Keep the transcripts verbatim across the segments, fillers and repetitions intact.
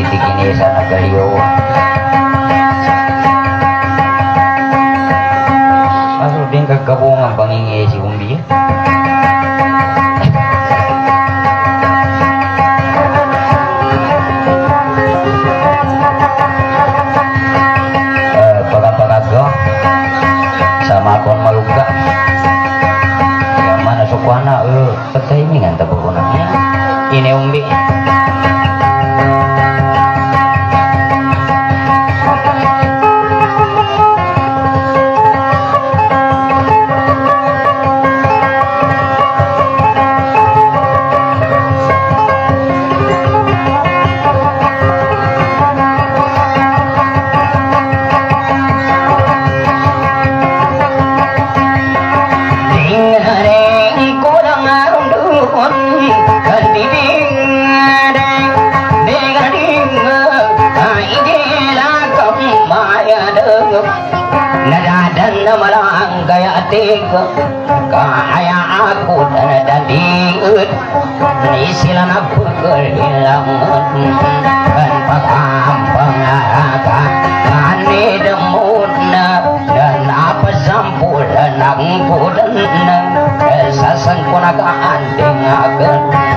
titik ini sana galio asal bingka kabungan pangingi si umbi sama akon maluka yang mana sukwana eh petaimingan tabukunannya ini umbi kaya aku dan dadiut isilan aku kehilangan dan pakam pengarakan mani demuna dan apa sampulan aku dan sasan kunakaan dengakan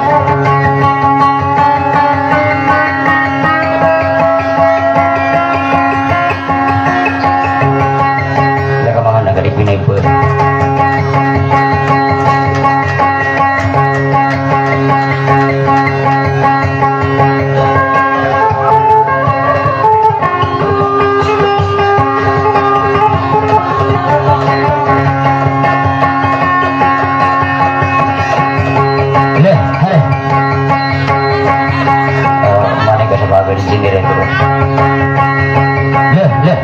jaga mangan negeri pinipur di sini deh bro. Leh, leh.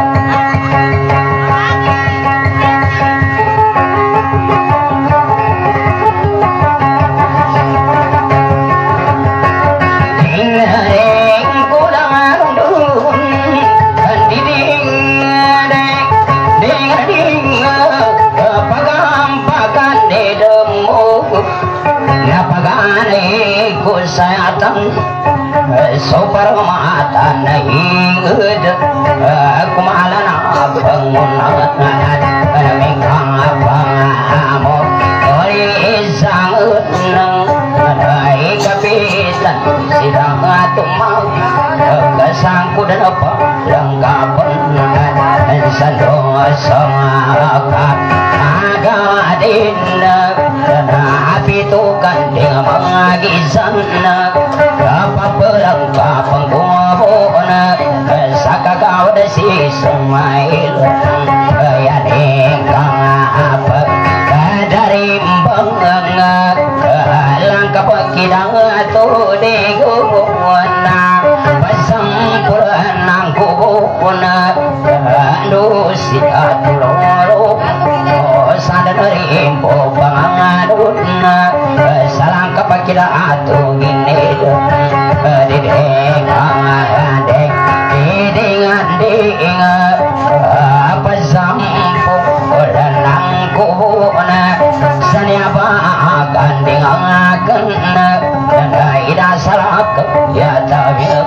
Sopar mata naing aku malana bangun mekang abamo ori sang nang dai kapitan sidang tumau kesangku dan apa langkapan sando samaka aga dinna api tu kan dengan mengagisan apa pelangka pengguna saka kau desi semail ya dengkang apa dari bangga langkah pekidang tu diguna pasempurna kubuna nusi atuloro sadari impo bangaduna salangkah pekida atu gini dideng deng dideng deng apa sampo lanang kubuna saniapa gandeng kena ida salak ya tabil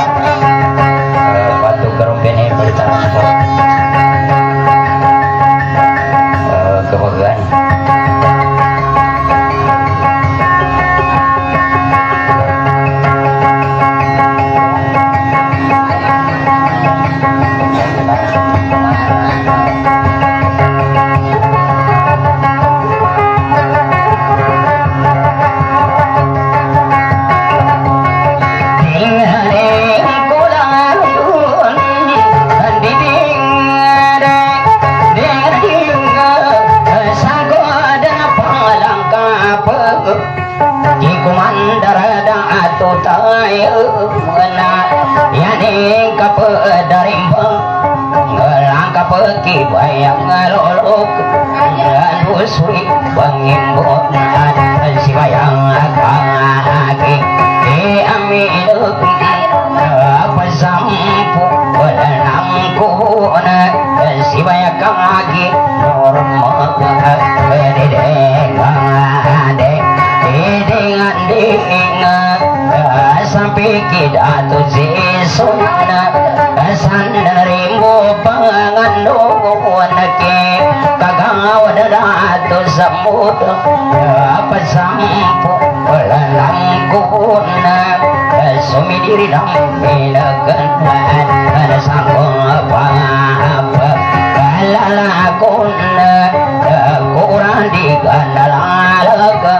batu kerumpene bertransport kebagan peki bayang ngalolok dan usui bangimbot si bayang kangaki di amiluk apa sampu walanangku si bayang kangaki normal dedeng dedeng dedeng sampai pikir atuh sisuna sandarimbo pangandoan ke kagawa atuh samud apa sampo lalangkuna sumi diri dampinagan ada sanggung apa-apa kalalakuna kurang digandalaga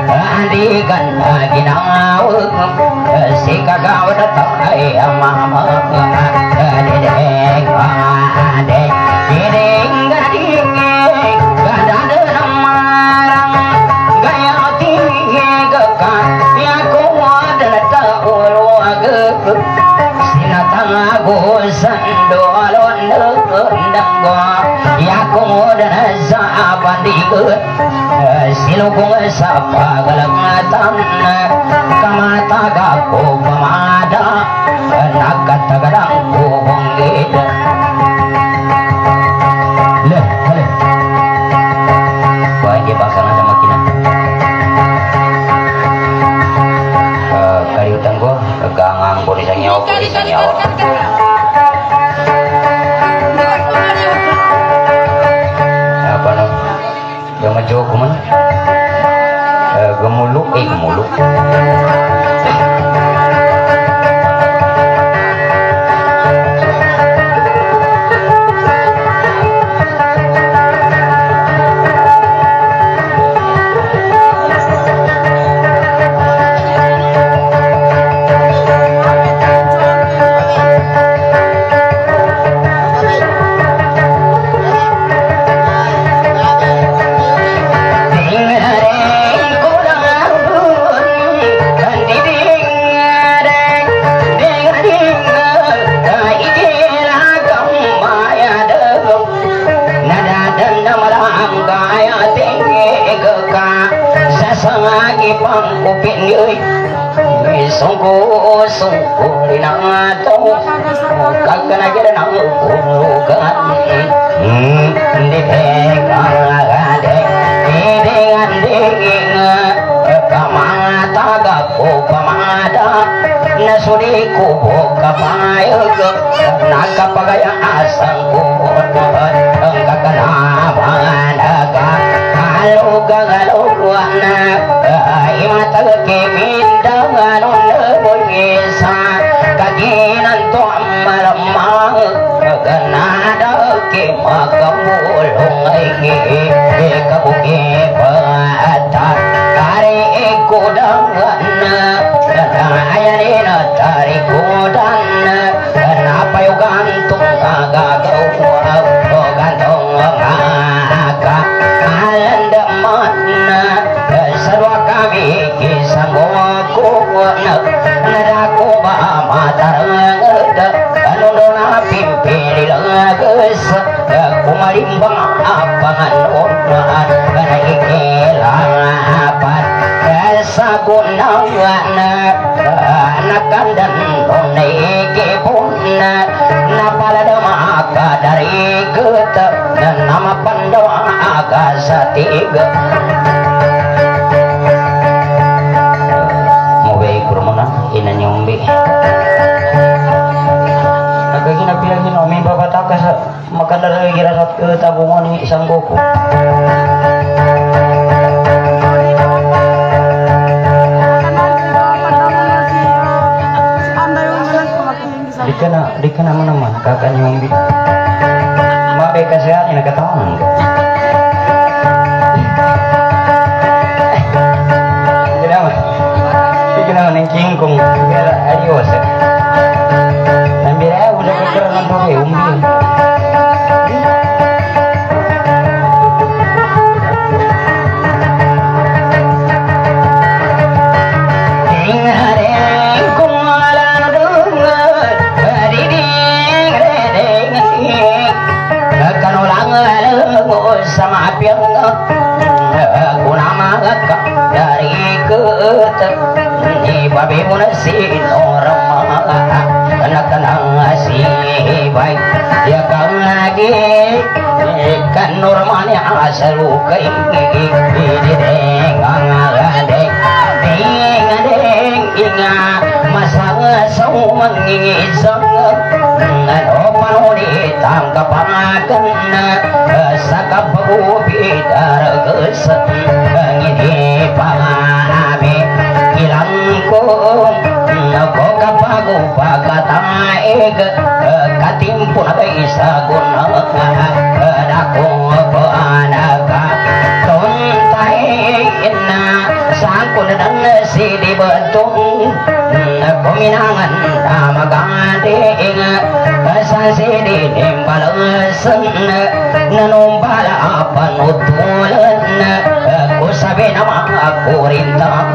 digandaginawa si kagawa datang ay mama dedek adek dedek gading gadada namarang gaya tinggi gekan ya kuat datang uluag sinatang agusan dolon nendang gua ya kumodan sabandigut silukung sapa galangatan kamata gapo pamada nakatagadang kubonggid leh leh wah ini pasang ada makina kali utang gua gangang gua di sanyawa gua di sanyawa apa no yang ngejauh kuman gemuluk eh gemuluk sungguh sungguh dinato kagak aja dan aku kan di pegang dengan dingin kamata gapo pamada nasudiku boka payag nakapagaya asang kuhon engkak kenabangan aga haluga haluguan imatag kimindangan isa kaginan to malamang ganada ke makamulong ay kabuki pata kari ikudangan ayanin tari kudan napayugan tung agagaw gantong ngaka alandaman sarwa kami kisang kuwan nadaku ba matarangad anundona pimpili lagas kumalimbang apangan onan naikelapat sa gunangan nakandan naikipun napaladama ka dari keta nama pandawa aga sa tiga ina nyombe agak gina bilangin omi bapak takas maka dari kira saat ke tabungan ini isang goku dikena dikena mana mana kakak nyombe mabe kesehatan ina ketahuan kingkong biara adios nambira udah kekeran pakai umbi sama api yang aku nama dari ketek ni babi munasin orang anak-anak ngasih baik ya kang lagi kan normalnya asal lukai deng deng deng ingat masa sau mengisang panoni tangkapakan sakap bidar geset ngini pangame ilang ko ko kapago pagataeg katimpun isa guna dako panaka tontai inna sangkun dan si dibentung peminangan amagading sasidi nimbalasan nanumbala panutulan ku sabi nama aku rintang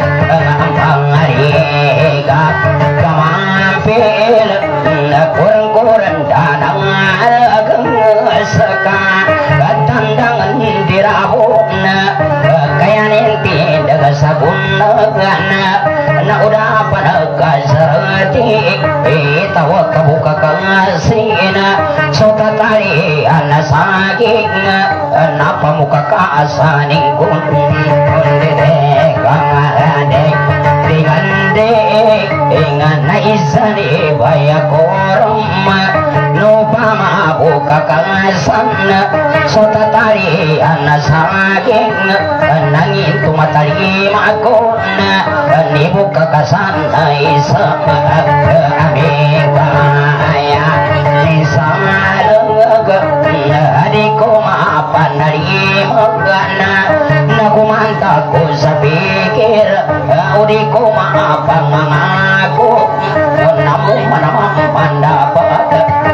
pangariga kamampil kurang-kurang danang ageng seka katandangan dirahun kaya ninti daga sabungan na udah pada kasarati tawa kabuka kasina sota tali ana saging napa muka kaasaning gunung dede kamarade dingande ingan naisani baya korom nupama buka kasana sota tali ana saging nangin tumatali makona nibuka kasana isama amigaya nisamalunga adiko mapanari magana nakumanta ko sa pikir udiko maapang ako namu manamang pandapat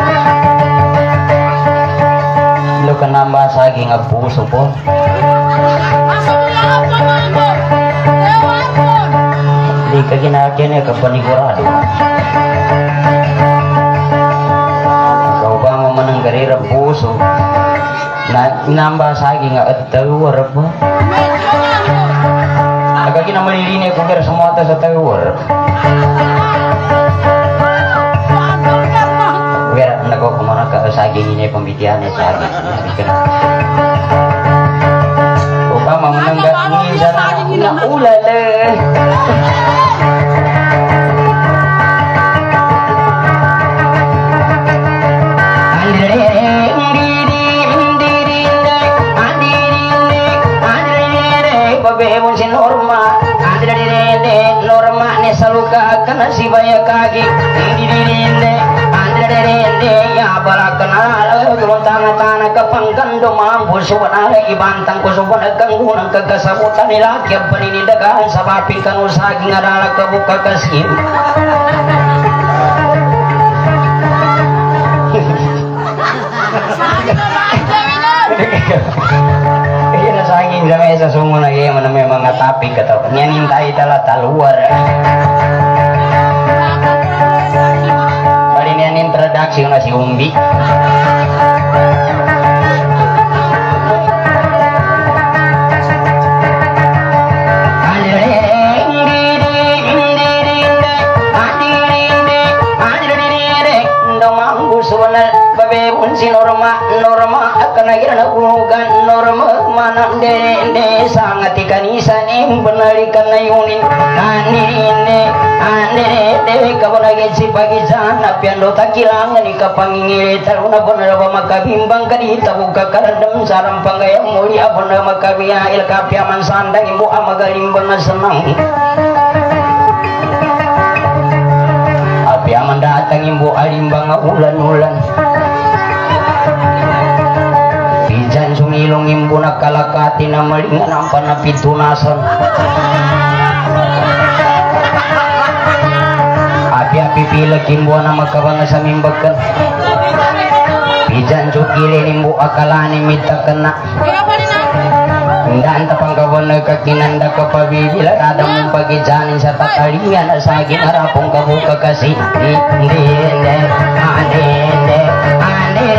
lu kenamba saging puso po di kaginagyan ya kapanigurado kau ba mo mananggari puso na inamba saging at tawar po agak na malilinig ko pero semua ta sa tawar wera nako kumana ka saging ini pembitian ya saging kau ba mo mananggari sana na ulala si norma ada di rene norma ne saluka kana si baya kaki di rene ada di rene ya bala kenal tanga tanga kapangkando mampu subana ibantang ko subana kanggunang kagasabutan nila kaya panindagaan sa bapin kanu saging arala kabuka kasim saging sa mesa sumo na gaya man may mga topic kato nyanin tayo tala taluar bali niyan introduction na si Umbi si norma norma akan akhirnya nakugan norma mana dede sangat ikanisa nih benalikan nayunin kanine ane dede kawan lagi si pagi sana piando tak kilangan nih kapangingil taruna bener apa makabimbang kadi tabuka karendem sarang panggaya mulia bener makabia il kapiaman sandang ibu amagalimbang senang apiaman datang ibu alimbang ulan-ulan pijan sumilong imbu nakalakati na malingan ang panapitunasan api-api pilag imbu na magkabanga sa mimbagan pijan sukilin imbu akalani mitakan na Ndaan tapang kawan kakinanda kapabibila ada mong pagijanin sa tatalian sa ginarapong kabuka kasi hindi hindi ande hindi ande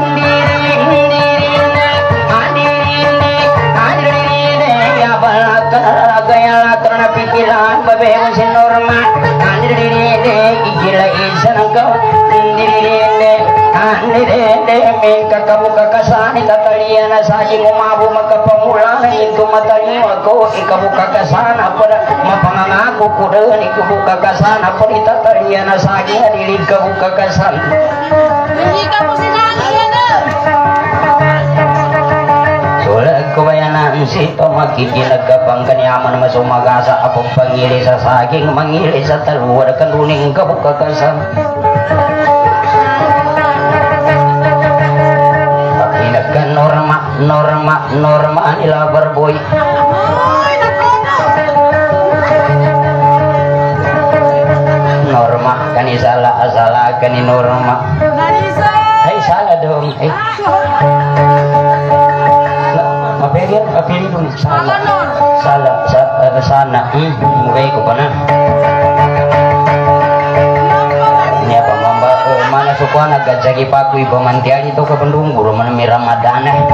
pikiran babeo si norma ande gigila isa ng ka ande ande Nani dede meka kabuka kasani tataliana saji ngumabu maka pamulana itu matali mako ikabuka kasana pada mapangangaku kuda ni kabuka kasana pada tataliana saji hadiri kabuka kasana. Hindi ka mo sinani ano? Sulat kebayanan sito makikilag kapang kanyaman masumagasa apong pangili sa saging mangili sa taluwa kanuning kabuka kasana. Norma norma norma nila barboy norma kani salah salah kani norma hai salah dong eh mapilih mapilih dong salah salah salah sana hmm baik ko na mana suku anak gajagi paku ibu mantiali itu ke pendung guru mana mi Ramadan eh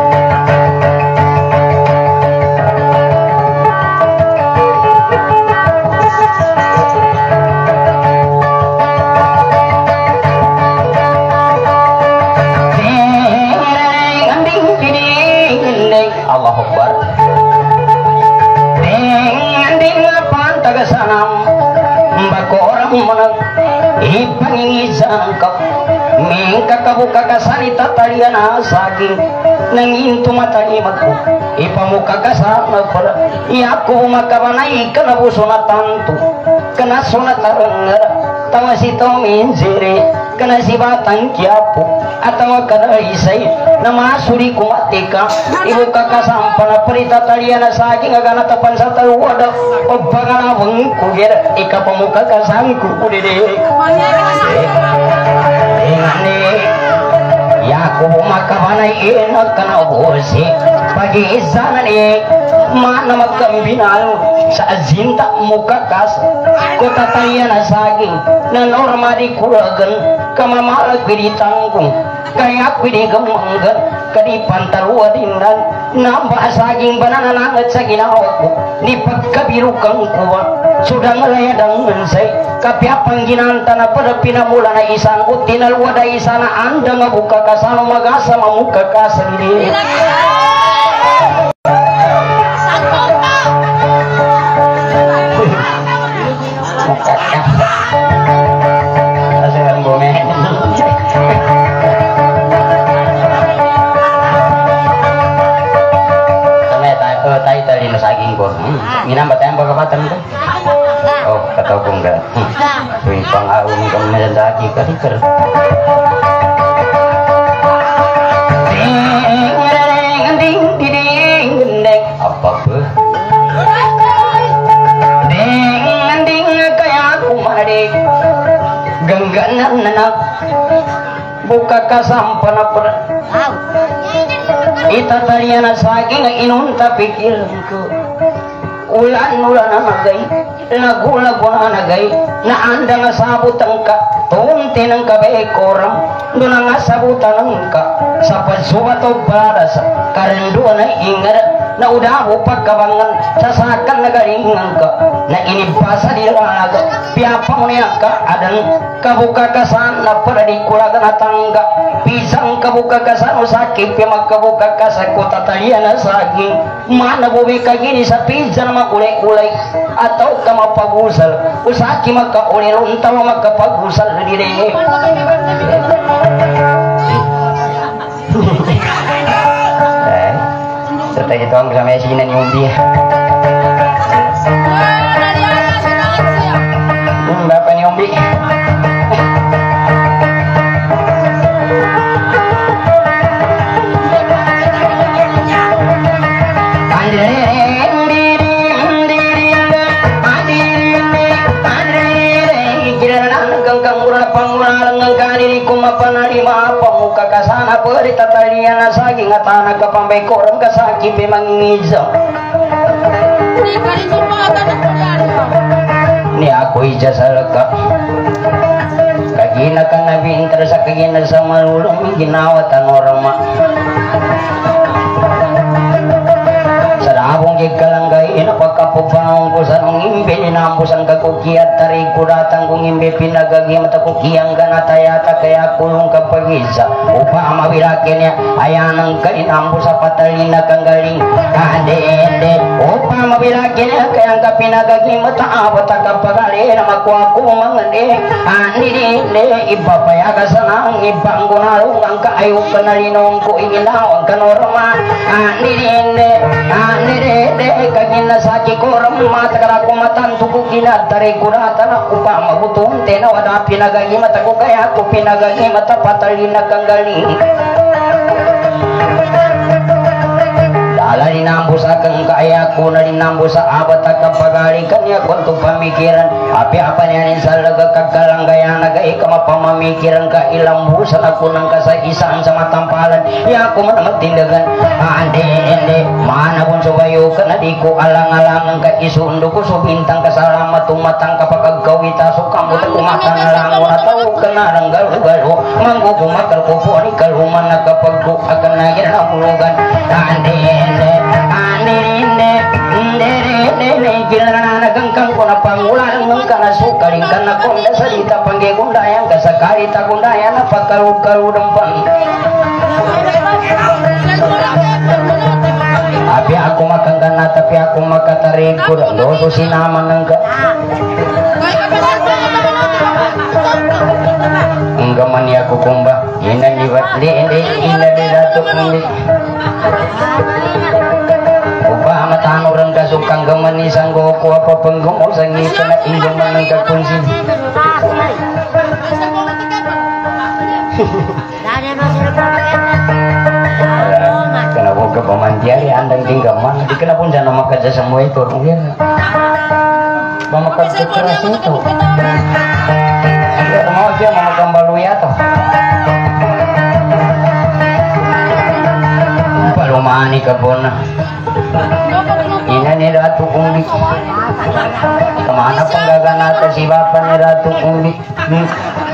Allah Akbar ding apa tagasanam mbak orang mana ipangingizang kap mingka kabuka kasani tataliana saging nangin tumatani magku ipamuka kasana pada iyaku makabanai kana busuna tantu kana suna tarengar tawa si tominjiri kana si batang kiapu atau kana isai nama suri kumatika ibu kakak sampana perita taliana saging agana tapan satu wada obagana wengku ger ika pamuka kasanku udede ingane yaku makabanai enak kana bosi pagi izana ni mana magkambinayo sa azinta muka kas kota taliana saging na norma di kuragan kamamalag pinitangkong kaya pinigamagan kadi pantalwa dindan nambah saging banananangat sa ginawa ko ni pagkabirukang kuwa sudah melayadang mensay kapiapang ginanta na pada pinamula na isang ko tinalwada isana anda mabuka kasano magasa mamuka kasali minam batayang bagapatan kan? Oh, kata aku enggak. Wih, pangawin kamu menjadi kadiker. Apa tuh? Ding ding kayak aku mari gengganan anak buka kasampan apa? Ita taliana saging inun tapi pikirku. Ulan ulan nagay lagu lagu nagay na anda nga sabutan ka tunti ng kabekoram doon nga sabutan ka sa pagsubat o para sa karenduan na ingar na udaho pagkabangan sasakan na garingan ka na inibasa di laga piapang niya ka adan kabuka kasan na para di kulagan na tangga pisang kabuka kasan o sakit pi magkabuka kasan ko tatalian na saging mana buwi ka gini sa pizza na makulay-kulay atau ka mapagusal usaki magkaulay lunta mo magkapagusal na dire eh serta itu ang sama sinan yung dia hmm bapak ni umbi pamuka kasana peri tataliana saging atana kapambay korang kasaki pemangizam ni aku ijazah lengkap kagina kan nabi inter sa kagina sa malulong ginawatan orang mak sarabong gikalanggay inapagkapupang ko sa nung imbili nambusan kakukiat tari kudatang kungimbe pinagagi mata kukiyang ganatayata kaya kulong kapagisa upama wilakinnya ayanang kainambus patalina kanggaling kadende upama wilakinnya kaya kapinagagi mata abata kapagali nama kuaku mangande ani ne ibapayaga sanang ibanggunalung angka ayu kenalinong ku inginaw ang kanorma ani ne ani ne kagina saki koram mata karaku matan tuku kina tari kurata upama butun tena wada pinagagi mata ko kaya ko pinagagi mata patalina kanggaling dala dinambus akan kaya ko na dinambus sa abat akan pagalikan niya kunto pamikiran api apa niya salaga kagalang gaya nagay ka mapamamikiran ka ilang busan ako ng kasaisan sa matampalan ya ako man matindagan ande ende mana pun subayo ka na di ko alang-alangan ka isundo ko so bintang kasalamat tumatang kapag agkawita so kamot kumata na lang mo na tawag ka na lang galo-galo manggugumakal ko po ni kaluman na kapag ko akan nagin na mulugan ande ende ande ende ende ende gila nagangkang ko na pangulan ng kanasukaling ka na konda sa dita panggegundayang kasakari tagundayang na pagkaru-karudang pang tapi aku makan gana tapi aku makatarik kurang doso sinaman ng ka enggak mani aku kumba ina liwat li indi ina di datuk indi upa matano rin kasukang gamani sanggo ko apa penggomo sangi kena inggam manang kakunsi kenapa ke pemantiari andang tinggal mana di kenapa jangan makan semua itu mungkin memakan keras itu ya mau dia memakan baluya toh balumani kebona ini nih Ratu Ungli kemana penggagan atas si bapak nih Ratu Ungli hmm.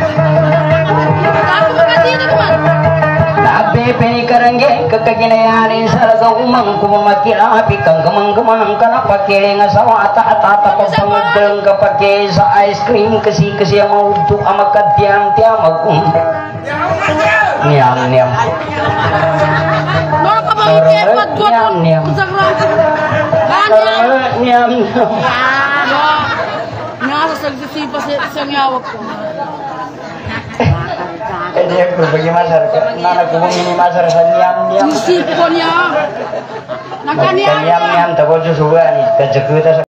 Tapi penikarangge kekaginayarin salaga umang kumamakila api kang gemang-gemang kana pakere nga sawa ata-ata ko pangagdang kapake sa ice cream kasi-kasi ang maudto amakadiyam-tiyam magum niyam-niyam niyam-niyam niyam-niyam nasasagsisipa sa ngawak ko. Eh dia berbagi masar, nana kubu mini masar saniam niam. Sipon ya, nakaniam. Niam niam, tapi juga nih kejekutan.